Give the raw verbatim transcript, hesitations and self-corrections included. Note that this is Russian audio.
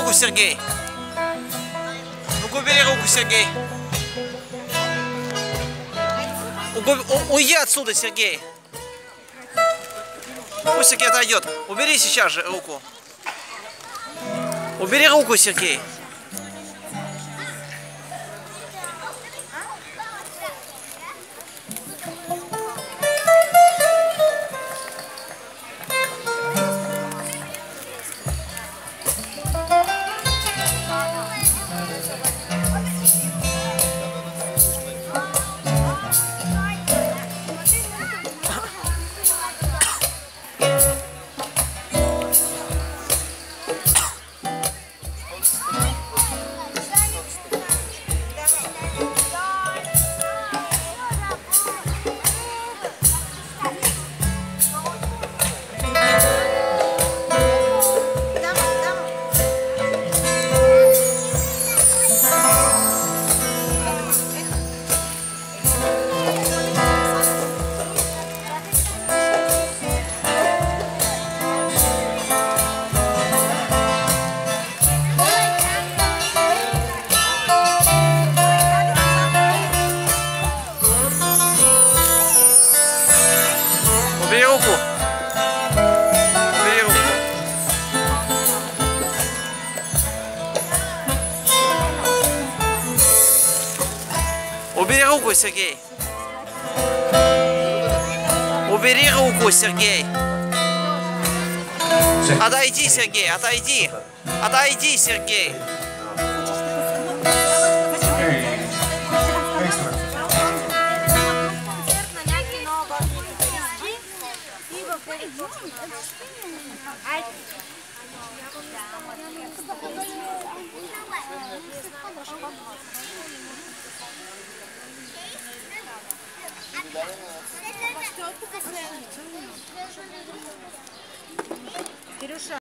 руку, Сергей. Ну-ка, убери руку, Сергей. У, уйди отсюда, Сергей. Пусть Сергей отойдет. Убери сейчас же руку. Убери руку, Сергей. Убери руку. Убери руку. Убери руку, Сергей. Убери руку, Сергей. Отойди, Сергей, отойди. Отойди, Сергей. Кирюша.